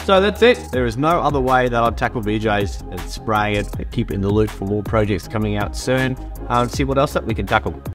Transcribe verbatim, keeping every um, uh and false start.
So that's it. There is no other way that I'd tackle V Js than spraying it and keep it in the loop for more projects coming out soon. Uh, and see what else that we can tackle.